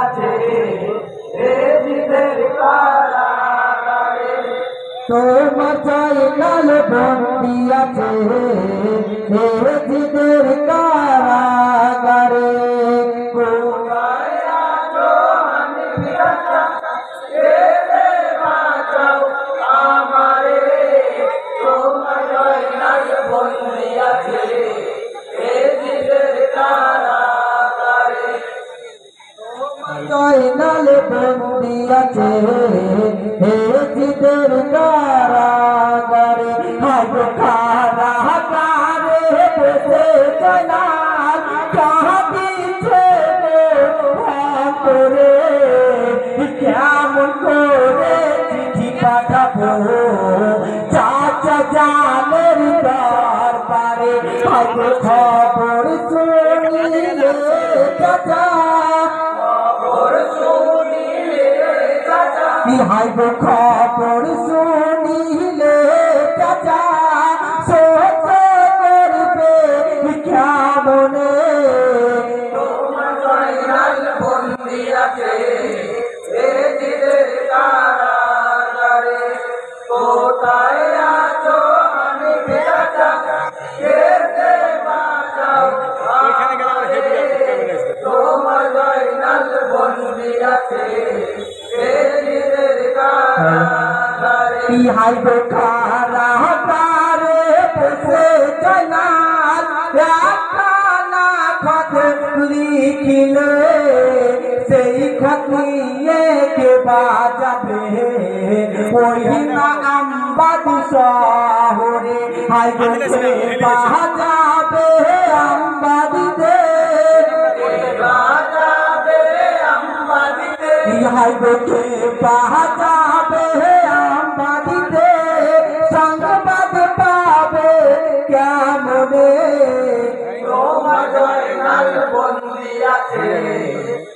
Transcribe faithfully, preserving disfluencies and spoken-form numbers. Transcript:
আছে হৃদয়ের কারাগারে তোমার জয়নাল বন্দি আছে হৃদয়ের কারাগারে জয়নাল বন্দি আছে হৃদয়ের কারাগারে হায় কারাগারে বসে জয়নাল কাঁদিছে করে কেমন করে চিঠি পাঠাবো চাচা জানের দরবারে হায় খবর শুনিলে চাচা হাই গো খবর শুনিলে চাচা সহ্য করবে কেমনে তোমার জয়নাল বন্দি আছে হৃদয়ের কারাগারে কোথায় আছো আমি বেটা কেটে বাঁচাও তোমার জয়নাল বন্দি আছে হাই গো কারাগারে বসে জয়নাল একখানা খত লিখিলে সেই খত নিয়ে কে বাজাবে ওই না আমবাদি শহরে হাই গো বাজাবে আমবাদিতে হাই গো বাজাবে আমবাদিতে সংবাদ পাবে কেমনে তোমার জয়নাল বন্দি আছে